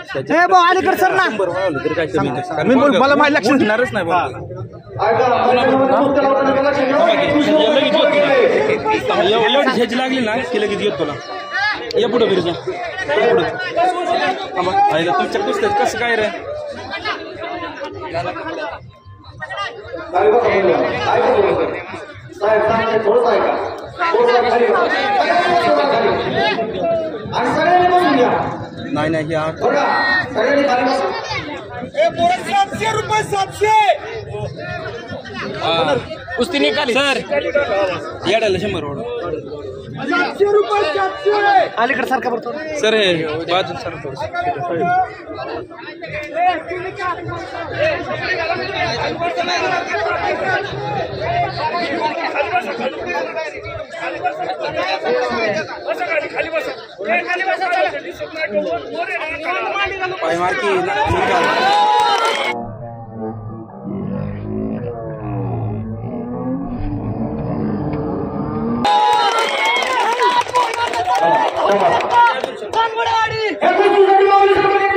हे भाऊ अलीकडे सर ना मी मला माझ्या लक्षात येणारच नाही एवढी झेज लागली ना की लगेच येत तुला या पुढे बिरजा तुमच्या पुस्तक कसं काय रे नाही नाही ₹700 700 कुस्ती निकाली सर येडायला 100 ₹700 अलीकडे सारखा भरतो सर हे बाजू सर पाय मार की कानवडवाडी